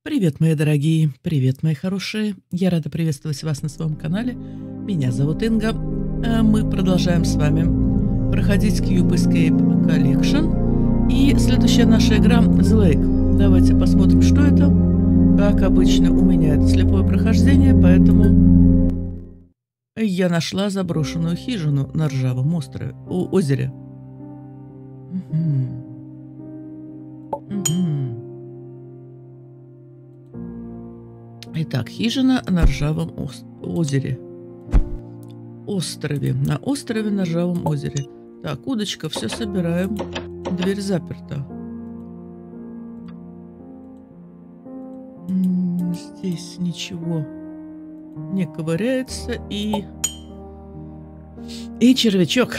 Привет, мои дорогие, привет, мои хорошие. Я рада приветствовать вас на своем канале. Меня зовут Инга. Мы продолжаем с вами проходить Cube Escape Collection. И следующая наша игра The Lake. Давайте посмотрим, что это. Как обычно, у меня это слепое прохождение, поэтому я нашла заброшенную хижину на ржавом озере. Итак, хижина на ржавом озере. На острове на ржавом озере. Так, удочка, все собираем. Дверь заперта. Здесь ничего не ковыряется. И червячок.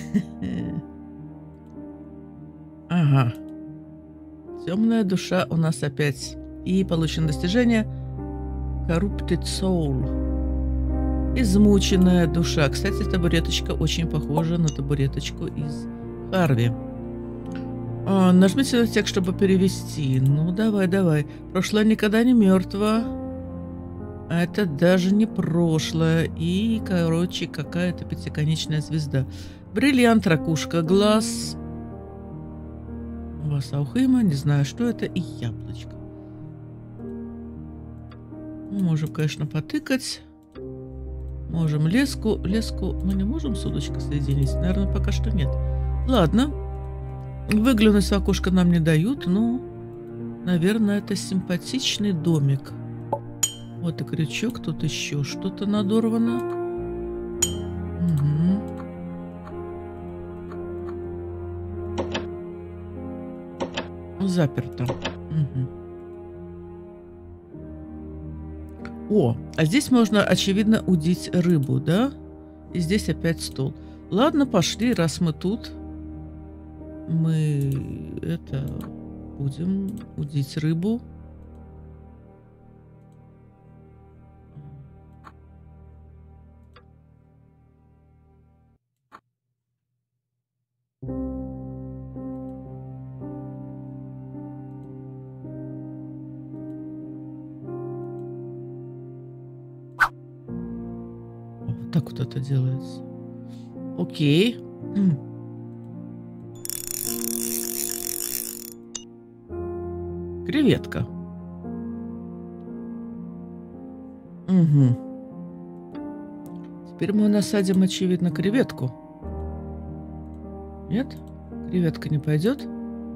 Ага. Темная душа у нас опять. И получено достижение Corrupted Soul. Измученная душа. Кстати, табуреточка очень похожа на табуреточку из Харви. Нажмите на текст, чтобы перевести. Ну, давай. Прошлое никогда не мертво. Это даже не прошлое. И, короче, какая-то пятиконечная звезда. Бриллиант, ракушка, глаз. Васаухима, не знаю, что это. И яблочко. Мы можем, конечно, потыкать. Можем леску. Леску мы не можем с удочкой соединить? Наверное, пока что нет. Ладно. Выглянуть в окошко нам не дают, но, наверное, это симпатичный домик. Вот и крючок. Тут еще что-то надорвано. Угу. Заперто. Угу. О, а здесь можно, очевидно, удить рыбу, да? И здесь опять стол. Ладно, пошли, раз мы тут. Мы будем удить рыбу. Так вот это делается. Окей. Креветка. Угу. Теперь мы насадим, очевидно, креветку. Нет? Креветка не пойдет?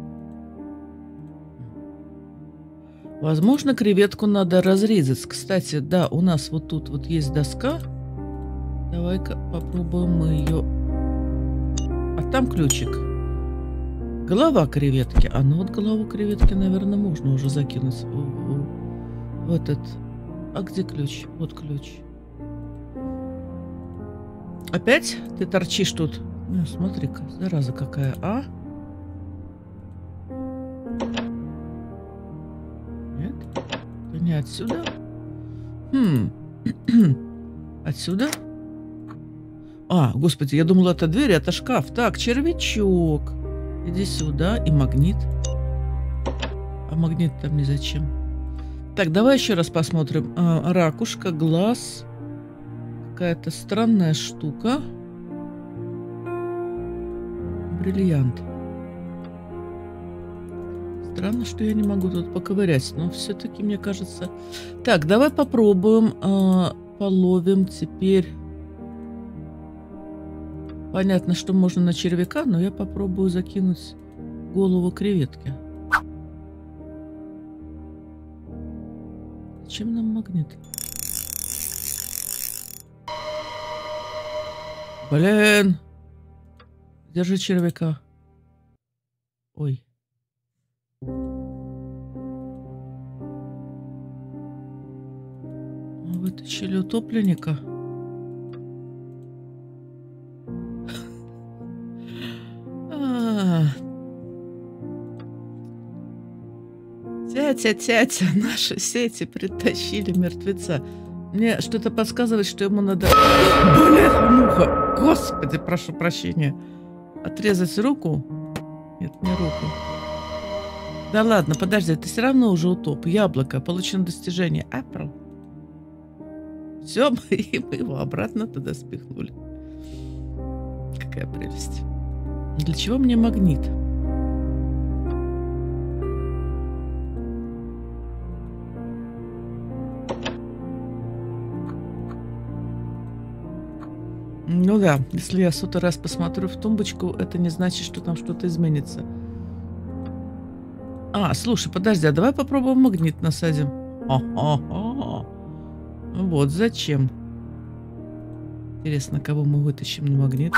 Возможно, креветку надо разрезать. Кстати, да, у нас вот тут вот есть доска. Давай-ка попробуем мы ее. А там ключик. Голова креветки. А ну вот голову креветки, наверное, можно уже закинуть в этот. А где ключ? Вот ключ. Опять ты торчишь тут? Ну, смотри-ка, зараза какая, а? Нет? Это не отсюда? Отсюда? А, господи, я думала, это дверь, это шкаф. Так, червячок. Иди сюда. И магнит. А магнит там не зачем. Так, давай еще раз посмотрим. Ракушка, глаз. Какая-то странная штука. Бриллиант. Странно, что я не могу тут поковырять. Но все-таки, мне кажется... Так, давай попробуем. Половим теперь... Понятно, что можно на червяка, но я попробую закинуть голову креветки. Зачем нам магнит? Блин! Держи червяка. Ой. Вытащили утопленника. Тятя, наши сети притащили мертвеца. Мне что-то подсказывает, что ему надо... Блин, муха! Господи, прошу прощения. Отрезать руку? Нет, не руку. Да ладно, подожди, ты все равно уже утоп. Яблоко. Получено достижение. Apple. Все, мы его обратно туда спихнули. Какая прелесть. Для чего мне магнит? Ну да, если я сотый раз посмотрю в тумбочку, это не значит, что там что-то изменится. А, слушай, подожди, а давай попробуем магнит насадим. Ха-ха-ха. Вот зачем. Интересно, кого мы вытащим на магнит?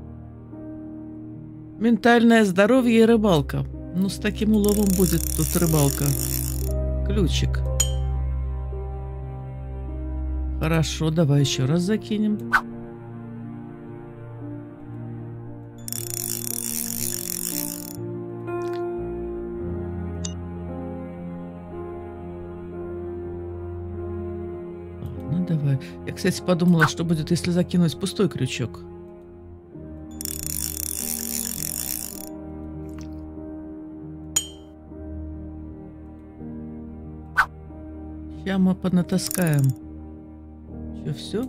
Ментальное здоровье и рыбалка. Ну, с таким уловом будет тут рыбалка. Ключик. Хорошо, давай еще раз закинем. Ладно, давай. Я, кстати, подумала, что будет, если закинуть пустой крючок. Сейчас мы понатаскаем. Что, все?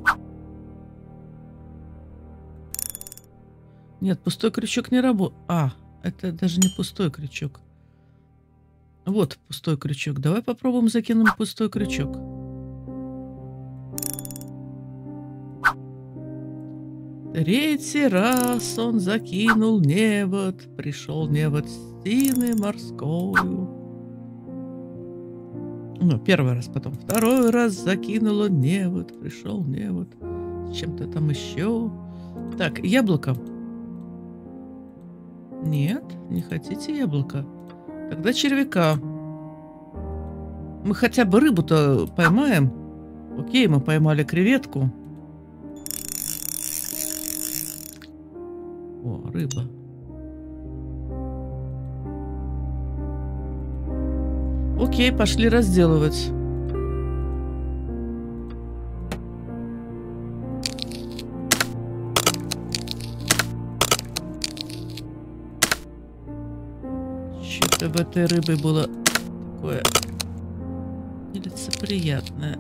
Нет, пустой крючок не работает. А, это даже не пустой крючок. Вот пустой крючок. Давай попробуем закинем пустой крючок. Третий раз он закинул невод. Пришел невод стены морскою. Ну, первый раз, потом второй раз закинула невод. Пришел невод. С чем-то там еще. Так, яблоко. Нет, не хотите яблоко? Тогда червяка. Мы хотя бы рыбу-то поймаем. Окей, мы поймали креветку. О, рыба. Окей, пошли разделывать. Что-то в этой рыбе было такое нелицеприятное.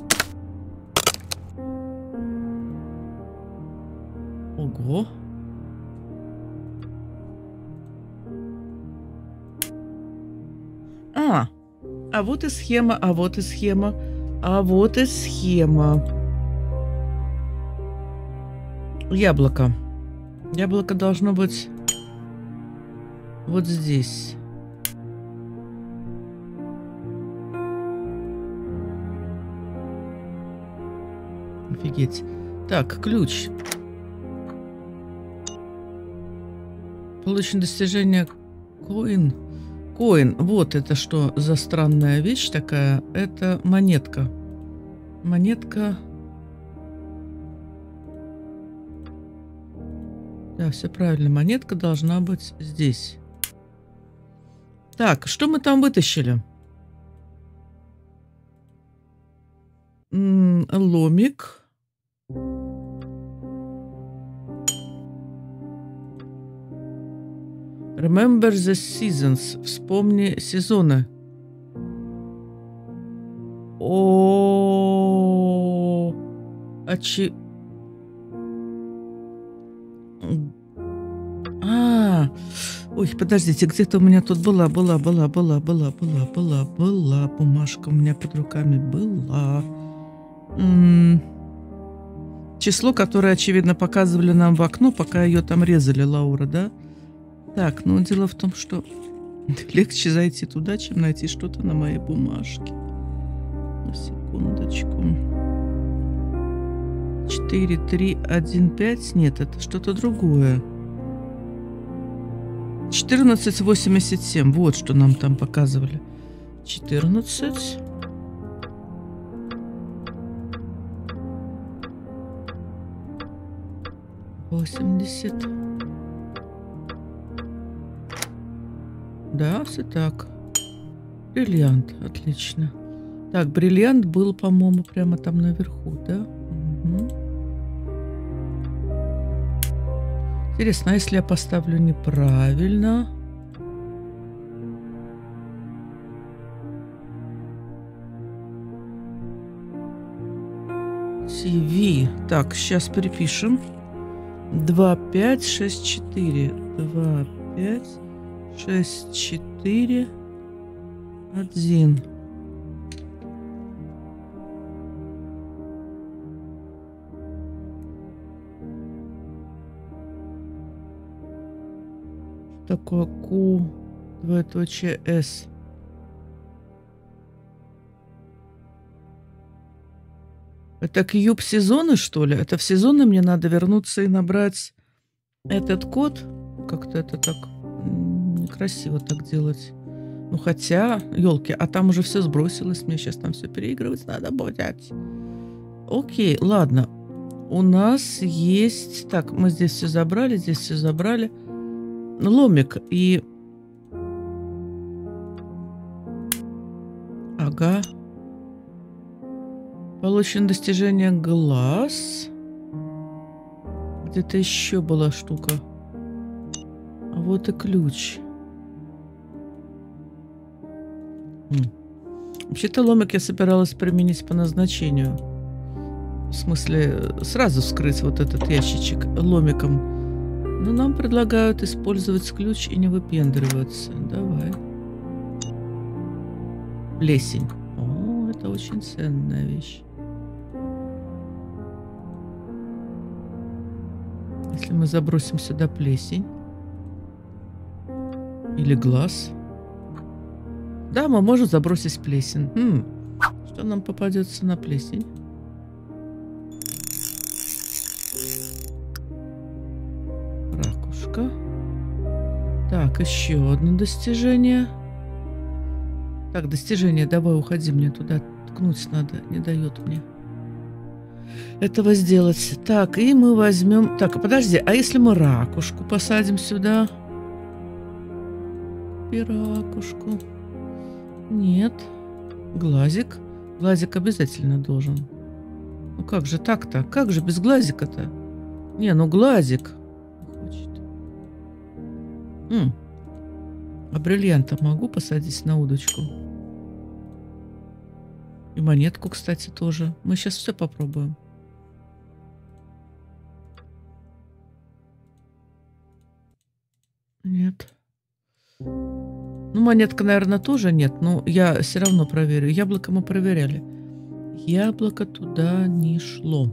Ого. А вот и схема, а вот и схема, а вот и схема. Яблоко. Яблоко должно быть вот здесь. Офигеть. Так, ключ. Получено достижение Coin. Коин. Вот это что за странная вещь такая. Это монетка. Монетка. Да, все правильно. Монетка должна быть здесь. Так, что мы там вытащили? Ломик. Remember the seasons. Вспомни сезоны. О, ой, подождите, где-то у меня тут была бумажка у меня под руками была. Число, которое, очевидно, показывали нам в окно, пока ее там резали, Лаура, да? Так, ну дело в том, что легче зайти туда, чем найти что-то на моей бумажке. На секундочку. 4, 3, 1, 5. Нет, это что-то другое. 14,87. Вот что нам там показывали. 14. Восемьдесят. Да, все так. Бриллиант, отлично. Так, бриллиант был, по-моему, прямо там наверху, да? Угу. Интересно, а если я поставлю неправильно? TV. Так, сейчас перепишем. 2, 5, 6, 4. 2, 5, 6, 4, 1. Такое Q, двоеточие S. Это кьюб сезоны, что ли? Это в сезоны мне надо вернуться и набрать этот код? Как-то это так некрасиво так делать. Ну, хотя, елки, а там уже все сбросилось. Мне сейчас там все переигрывать надо будет. Окей, ладно. У нас есть... Так, мы здесь все забрали, здесь все забрали. Ломик и... Ага. Получено достижение глаз. Где-то еще была штука. А вот и ключ. Вообще-то ломик я собиралась применить по назначению. В смысле, сразу вскрыть вот этот ящичек ломиком. Но нам предлагают использовать ключ и не выпендриваться. Давай. Плесень. О, это очень ценная вещь. Если мы забросим сюда плесень. Или глаз. Да, мы можем забросить плесень. Что нам попадется на плесень? Ракушка. Так, еще одно достижение. Так, достижение, давай уходи, мне туда ткнуть надо, не дает мне этого сделать. Так, и мы возьмем... Так, подожди, а если мы ракушку посадим сюда? И ракушку. Нет. Глазик. Глазик обязательно должен. Ну как же так-то? Как же без глазика-то? Не, ну глазик. А бриллианта могу посадить на удочку? И монетку, кстати, тоже. Мы сейчас все попробуем. Нет. Ну, монетка, наверное, тоже нет. Но я все равно проверю. Яблоко мы проверяли. Яблоко туда не шло.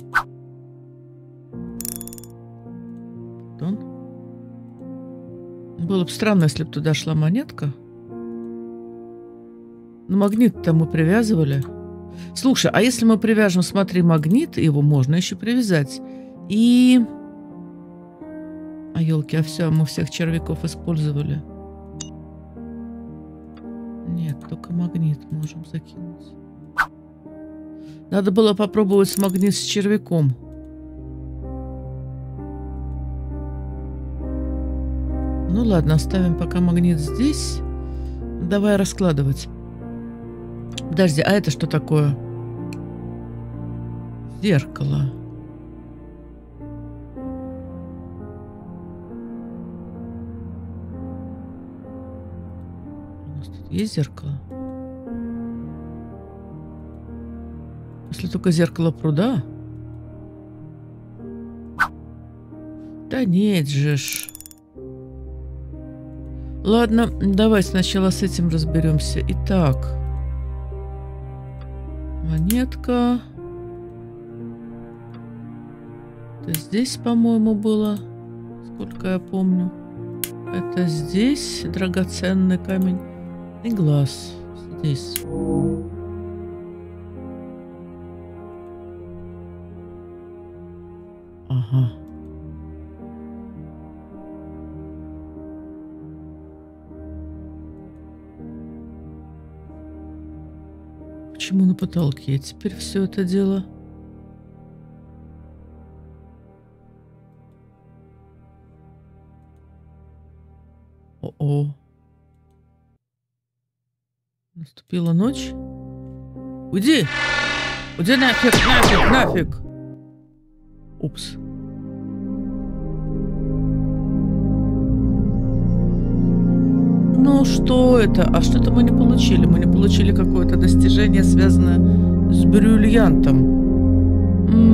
Пардон. Было бы странно, если бы туда шла монетка. Но магнит-то мы привязывали. Слушай, а если мы привяжем, смотри, магнит, его можно еще привязать. И... А елки, а все, мы всех червяков использовали. Нет, только магнит можем закинуть. Надо было попробовать магнит с червяком. Ну ладно, оставим пока магнит здесь. Давай раскладывать. Подожди, а это что такое? Зеркало. У нас тут есть зеркало? Если только зеркало пруда. Да нет же ж. Ладно, давай сначала с этим разберемся. Итак. Монетка. Это здесь, по-моему, было. Сколько я помню. Это здесь драгоценный камень. И глаз. Здесь. Ага. Почему на потолке теперь все это дело? О-о. Наступила ночь. Уйди! Уйди нафиг, нафиг, нафиг! Упс. Ну что это? А что-то мы не получили. Мы не получили какое-то достижение, связанное с бриллиантом.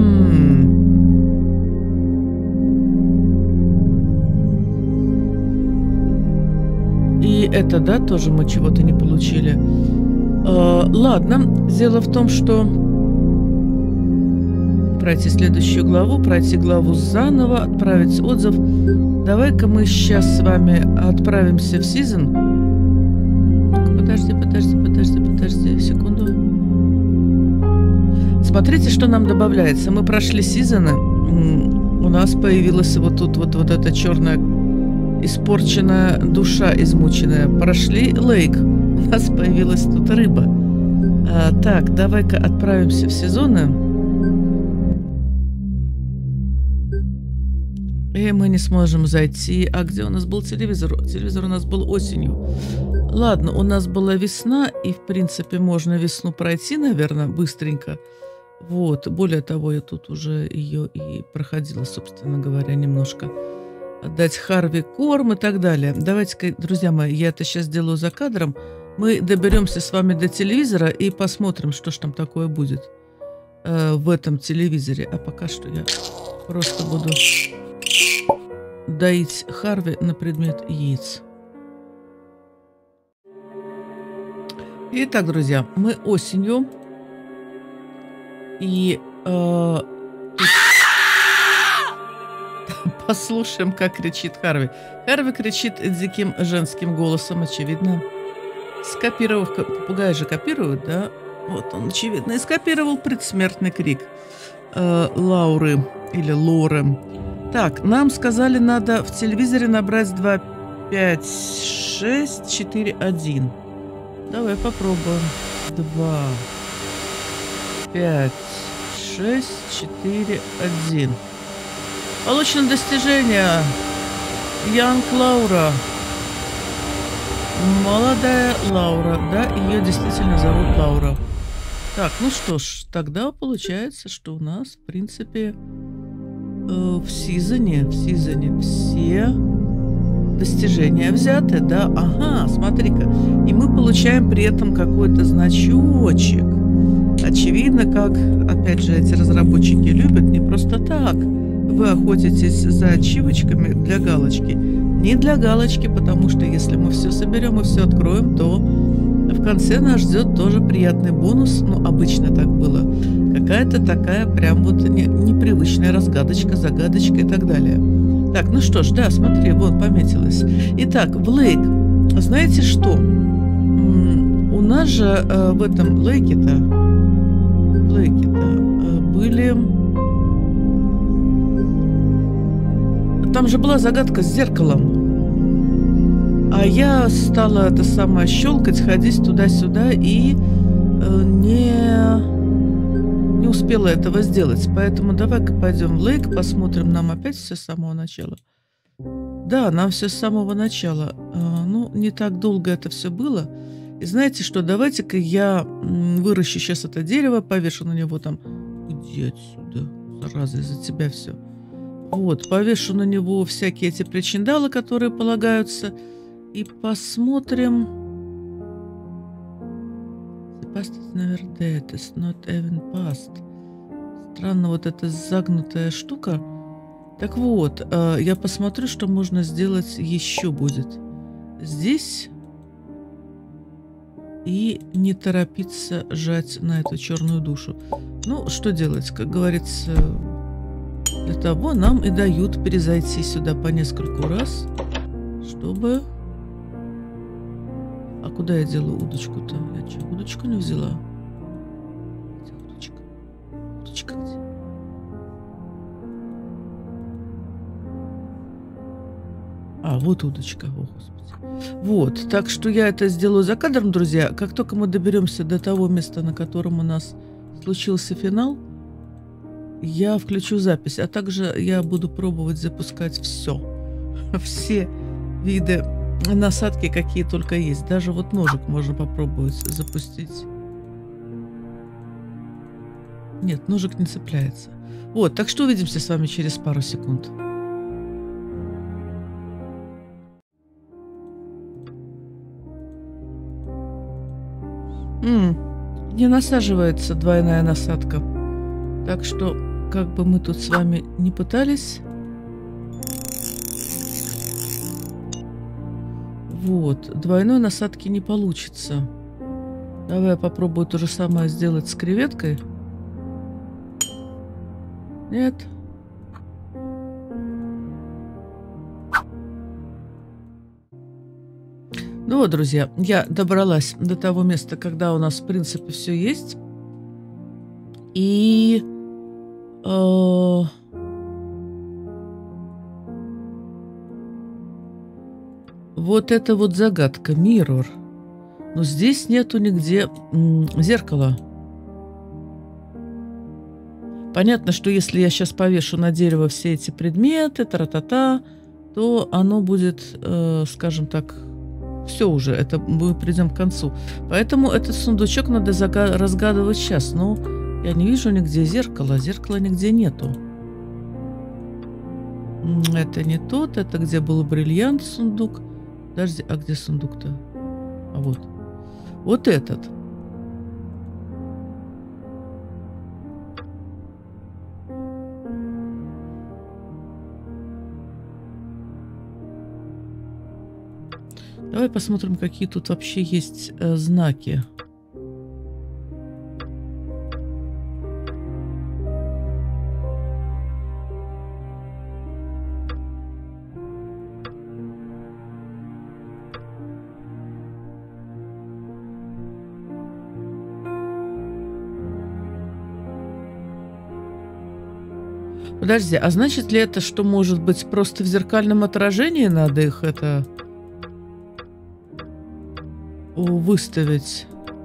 это, да, тоже мы чего-то не получили. Ладно, дело в том, что пройти следующую главу, пройти главу заново, отправить отзыв. Давай-ка мы сейчас с вами отправимся в сезон. Подожди, секунду. Смотрите, что нам добавляется. Мы прошли сезоны. У нас появилась вот тут вот эта черная испорченная душа измученная. Прошли лейк. У нас появилась тут рыба. Так, давай-ка отправимся в сезоны. И мы не сможем зайти. А где у нас был телевизор? Телевизор у нас был осенью. Ладно, у нас была весна, и, в принципе, можно весну пройти, наверное, быстренько. Вот. Более того, я тут уже ее и проходила, собственно говоря, немножко. Отдать Харви корм и так далее. Давайте-ка, друзья мои, я это сейчас делаю за кадром. Мы доберемся с вами до телевизора и посмотрим, что ж там такое будет в этом телевизоре. А пока что я просто буду доить Харви на предмет яиц. Итак, друзья, мы осенью. И послушаем, как кричит Харви. Харви кричит диким женским голосом, очевидно. Скопировав, попугаи же копируют, да? Вот он, очевидно, и скопировал предсмертный крик Лауры или Лоры. Так, нам сказали, надо в телевизоре набрать 2, 5, 6, 4, 1. Давай попробуем. 2, 5, 6, 4, 1. Получено достижение. Янг Лаура. Молодая Лаура. Да, ее действительно зовут Лаура. Так, ну что ж, тогда получается, что у нас, в принципе, в сезоне все достижения взяты, да? Ага, смотри-ка. И мы получаем при этом какой-то значочек. Очевидно, как, опять же, эти разработчики любят, не просто так. Вы охотитесь за ачивочками для галочки. Не для галочки, потому что если мы все соберем и все откроем, то в конце нас ждет тоже приятный бонус. Ну, обычно так было. Какая-то такая прям вот непривычная разгадочка, загадочка и так далее. Так, ну что ж, да, смотри, вот пометилось. Итак, в лейк. Знаете что? У нас же в этом лейке-то были... Там же была загадка с зеркалом. А я стала это самое щелкать, ходить туда-сюда и не успела этого сделать. Поэтому давай-ка пойдем в лейк, посмотрим. Нам опять все с самого начала. Да, нам все с самого начала. Ну, не так долго это все было. И знаете что, давайте-ка я выращу сейчас это дерево, повешу на него там... Иди отсюда, зараза, из-за тебя все. Вот, повешу на него всякие эти причиндалы, которые полагаются. И посмотрим... The past is never dead, it's not even past. Странно, вот эта загнутая штука. Так вот, я посмотрю, что можно сделать еще будет. Здесь... И не торопиться жать на эту черную душу. Ну, что делать? Как говорится, для того нам и дают перезайти сюда по нескольку раз, чтобы... А куда я делаю удочку-то? Я что, удочку не взяла? Где удочка? Удочка где? А, вот удочка. О, Господи. Вот, так что я это сделаю за кадром, друзья. Как только мы доберемся до того места, на котором у нас случился финал, я включу запись. А также я буду пробовать запускать все. Все виды насадки, какие только есть. Даже вот ножик можно попробовать запустить. Нет, ножик не цепляется. Вот, так что увидимся с вами через пару секунд. Не насаживается двойная насадка. Так что, как бы мы тут с вами не пытались... Вот. Двойной насадки не получится. Давай я попробую то же самое сделать с креветкой. Нет. Ну вот, друзья, я добралась до того места, когда у нас, в принципе, все есть. И... вот это вот загадка. Mirror. Но здесь нету нигде зеркала. Понятно, что если я сейчас повешу на дерево все эти предметы, тра-та-та, то оно будет, скажем так, все уже, это мы придем к концу. Поэтому этот сундучок надо разгадывать сейчас. Но я не вижу нигде зеркала. Зеркала нигде нету. Это не тот, это где был бриллиант, сундук. Подожди, а где сундук-то? А вот. Вот этот. Давай посмотрим, какие тут вообще есть знаки. Подожди, а значит ли это, что, может быть, просто в зеркальном отражении надо их это выставить?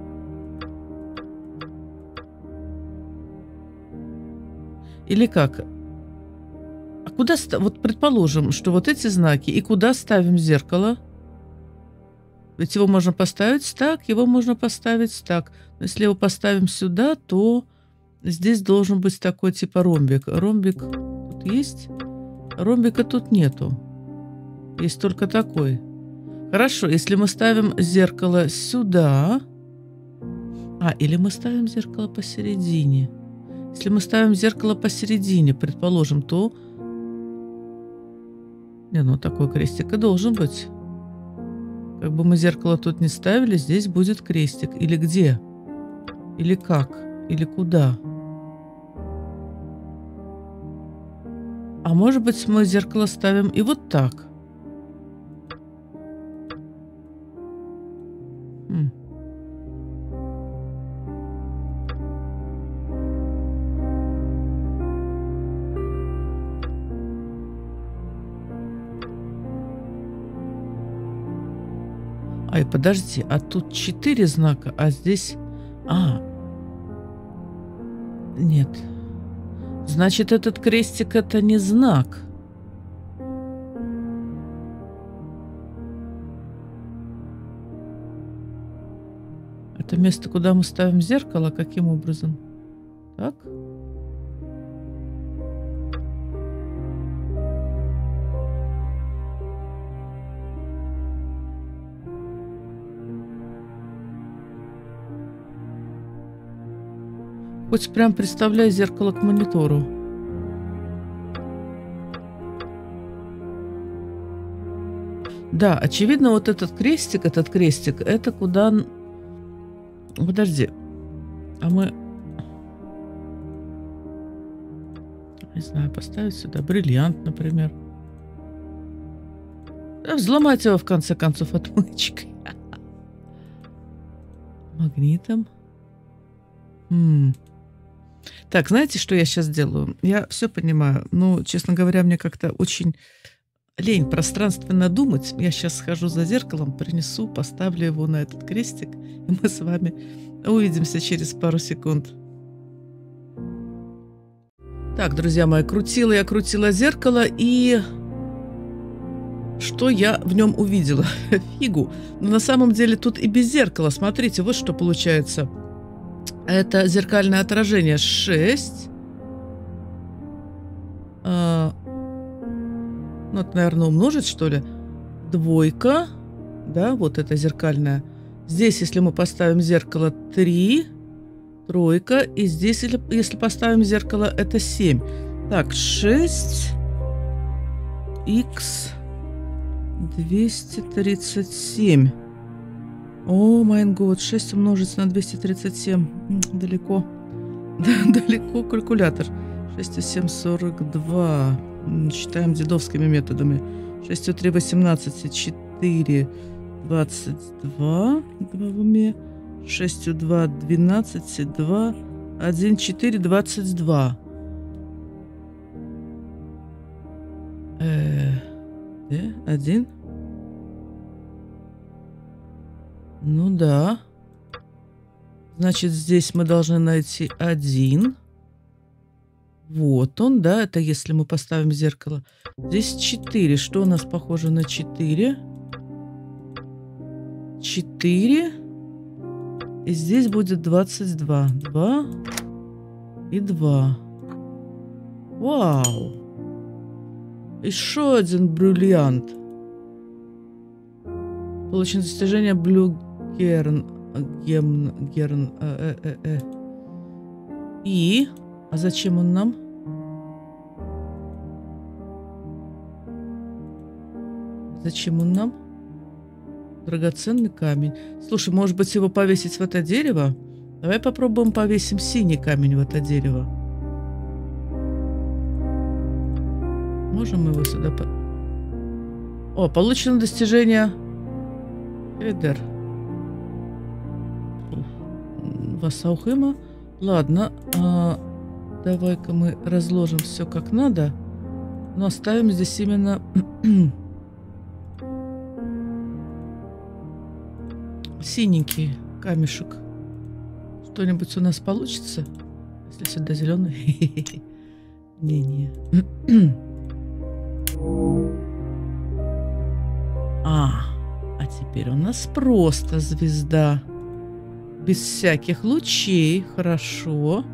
Или как? А куда вот предположим, что вот эти знаки, и куда ставим зеркало? Ведь его можно поставить так, его можно поставить так. Но если его поставим сюда, то здесь должен быть такой типа ромбик. Ромбик тут есть? Ромбика тут нету. Есть только такой. Хорошо, если мы ставим зеркало сюда... или мы ставим зеркало посередине. Если мы ставим зеркало посередине, предположим, то... ну такой крестик и должен быть. Как бы мы зеркало тут не ставили, здесь будет крестик. Или где? Или как? Или куда? А может быть, мы зеркало ставим и вот так. Ай, подожди, а тут 4 знака, а здесь... Нет. Значит, этот крестик — это не знак. Это место, куда мы ставим зеркало, каким образом? Так? Хоть прям представляй зеркало к монитору. Да, очевидно, вот этот крестик, это куда... Подожди. А мы... Не знаю, поставить сюда бриллиант, например. Да, взломать его, в конце концов, отмычкой. Магнитом. Так, знаете, что я сейчас делаю? Я все понимаю. Но, честно говоря, мне как-то очень лень пространственно думать. Я сейчас схожу за зеркалом, принесу, поставлю его на этот крестик, и мы с вами увидимся через пару секунд. Так, друзья мои, я крутила зеркало, и что я в нем увидела? Фигу. Но на самом деле тут и без зеркала. Смотрите, вот что получается. Это зеркальное отражение 6. Это, наверное, умножить, что ли? 2. Да, вот это зеркальное. Здесь, если мы поставим зеркало, 3. 3. И здесь, если поставим зеркало, это 7. Так, 6. Х. 237. О, май год. 6 умножить на 237. Далеко. Далеко калькулятор. 6 и 7, 42. Считаем дедовскими методами. 6 3, 18 и 4, 22. 2 в уме. 6 2, 12, 2, 1, 4, 22. 1. Ну да. Значит, здесь мы должны найти 1. Вот он, да, это если мы поставим зеркало. Здесь 4. Что у нас похоже на 4? 4. И здесь будет 22. 2 и 2. Вау! Еще один бриллиант. Получено достижение Blue Gern. И... А зачем он нам? Зачем он нам? Драгоценный камень. Слушай, может быть, его повесить в это дерево? Давай попробуем повесим синий камень в это дерево. Можем мы его сюда... О, получено достижение... Эдер. Васаухыма. Ладно. Давай-ка мы разложим все как надо. Но оставим здесь именно... синенький камешек. Что-нибудь у нас получится? Если сюда зеленый. Не-не. А теперь у нас просто звезда. Без всяких лучей. Хорошо.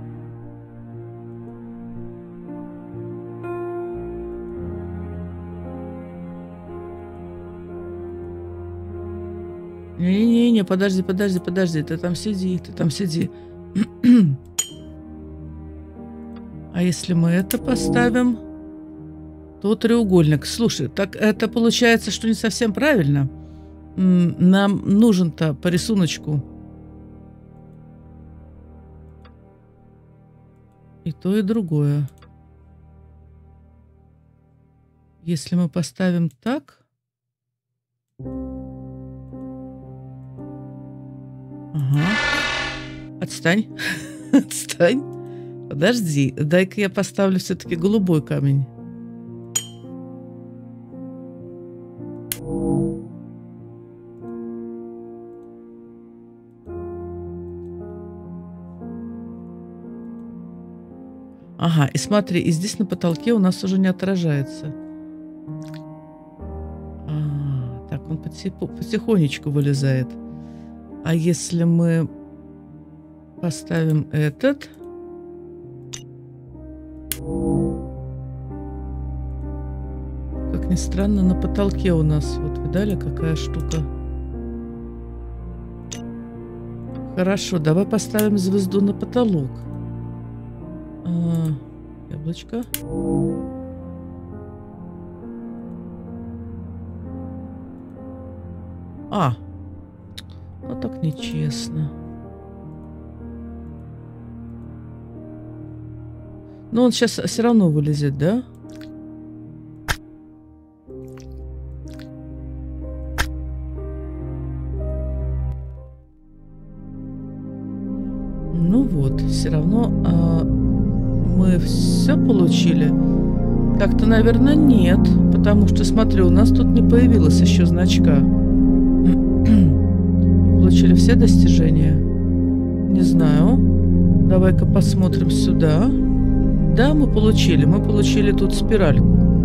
Не-не-не, подожди. Ты там сиди. А если мы это поставим, то треугольник. Слушай, так это получается, что не совсем правильно. Нам нужен-то по рисунку и то, и другое. Если мы поставим так... Ага. Отстань. Отстань. Подожди. Дай-ка я поставлю все-таки голубой камень. Ага, и смотри, и здесь на потолке у нас уже не отражается. Так, он потихонечку вылезает. А если мы поставим этот... Как ни странно, на потолке у нас... Вот видали, какая штука? Хорошо, давай поставим звезду на потолок. Яблочко. Ну так нечестно. Но он сейчас все равно вылезет, да? Ну вот, все равно мы все получили. Как-то, наверное, нет. Потому что, смотри, у нас тут не появилось еще значка. Получили все достижения? Не знаю. Давай-ка посмотрим сюда. Да, мы получили. Мы получили тут спиральку.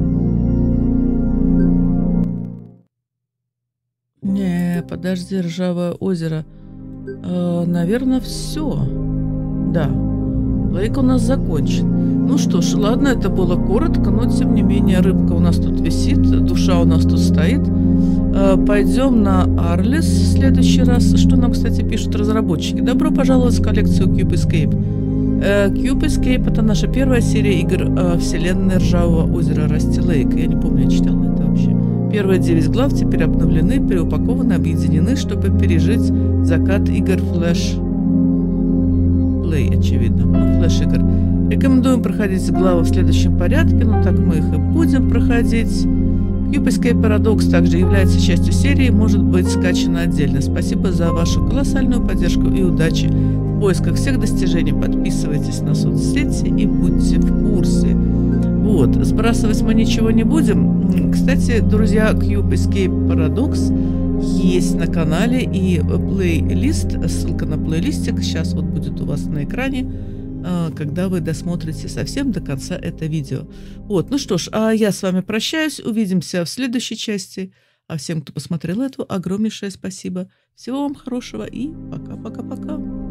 Не, подожди, ржавое озеро. Наверное, все. Да. Лейк у нас закончен. Ну что ж, ладно, это было коротко, но тем не менее рыбка у нас тут висит, душа у нас тут стоит. Пойдем на Арлис в следующий раз. Что нам, кстати, пишут разработчики? Добро пожаловать в коллекцию Cube Escape. Cube Escape — это наша первая серия игр вселенной Ржавого озера Rusty Lake. Я не помню, я читала это вообще. Первые 9 глав теперь обновлены, переупакованы, объединены, чтобы пережить закат игр Flash Play, очевидно. Ну, Flash игр. Рекомендуем проходить главы в следующем порядке, но так мы их и будем проходить. Cube Escape Paradox также является частью серии, может быть скачано отдельно. Спасибо за вашу колоссальную поддержку и удачи в поисках всех достижений. Подписывайтесь на соцсети и будьте в курсе. Вот, сбрасывать мы ничего не будем. Кстати, друзья, Cube Escape Paradox есть на канале и плейлист, ссылка на плейлистик сейчас вот будет у вас на экране, когда вы досмотрите совсем до конца это видео. Вот, ну что ж, а я с вами прощаюсь, увидимся в следующей части. А всем, кто посмотрел эту, огромнейшее спасибо. Всего вам хорошего и пока-пока-пока.